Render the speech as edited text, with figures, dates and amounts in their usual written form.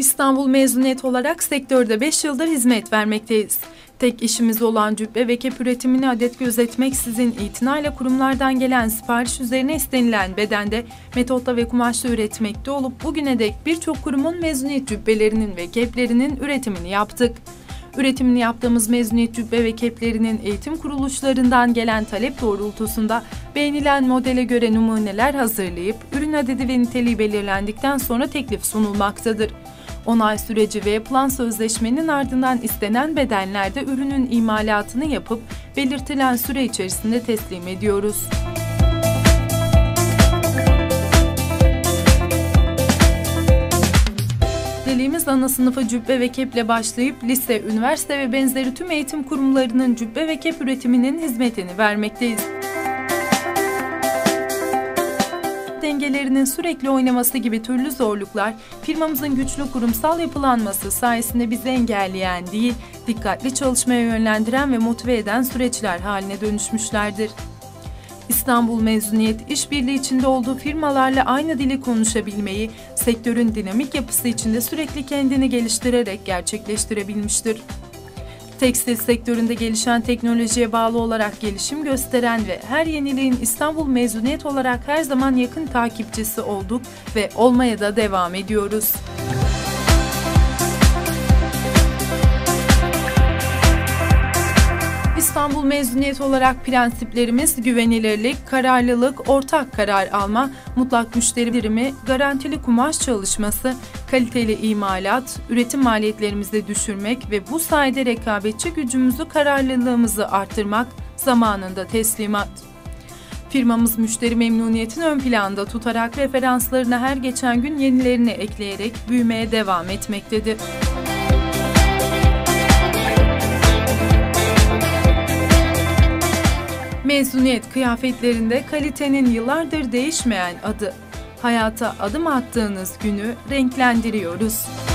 İstanbul mezuniyet olarak sektörde 5 yıldır hizmet vermekteyiz. Tek işimiz olan cübbe ve kep üretimini adet gözetmeksizin itinayla kurumlardan gelen sipariş üzerine istenilen bedende, metotta ve kumaşla üretmekte olup bugüne dek birçok kurumun mezuniyet cübbelerinin ve keplerinin üretimini yaptık. Üretimini yaptığımız mezuniyet cübbe ve keplerinin eğitim kuruluşlarından gelen talep doğrultusunda beğenilen modele göre numuneler hazırlayıp ürün adedi ve niteliği belirlendikten sonra teklif sunulmaktadır. Onay süreci ve yapılan sözleşmenin ardından istenen bedenlerde ürünün imalatını yapıp belirtilen süre içerisinde teslim ediyoruz. Önceliğimiz ana sınıfa cübbe ve keple başlayıp lise, üniversite ve benzeri tüm eğitim kurumlarının cübbe ve kep üretiminin hizmetini vermekteyiz. Dengelerinin sürekli oynaması gibi türlü zorluklar, firmamızın güçlü kurumsal yapılanması sayesinde bizi engelleyen değil, dikkatli çalışmaya yönlendiren ve motive eden süreçler haline dönüşmüşlerdir. İstanbul mezuniyet, işbirliği içinde olduğu firmalarla aynı dili konuşabilmeyi, sektörün dinamik yapısı içinde sürekli kendini geliştirerek gerçekleştirebilmiştir. Tekstil sektöründe gelişen teknolojiye bağlı olarak gelişim gösteren ve her yeniliğin İstanbul mezuniyet olarak her zaman yakın takipçisi olduk ve olmaya da devam ediyoruz. İstanbul mezuniyet olarak prensiplerimiz güvenilirlik, kararlılık, ortak karar alma, mutlak müşteri birimi, garantili kumaş çalışması, kaliteli imalat, üretim maliyetlerimizi düşürmek ve bu sayede rekabetçi gücümüzü, kararlılığımızı artırmak, zamanında teslimat. Firmamız müşteri memnuniyetini ön planda tutarak referanslarına her geçen gün yenilerini ekleyerek büyümeye devam etmektedir. Mezuniyet kıyafetlerinde kalitenin yıllardır değişmeyen adı. Hayata adım attığınız günü renklendiriyoruz.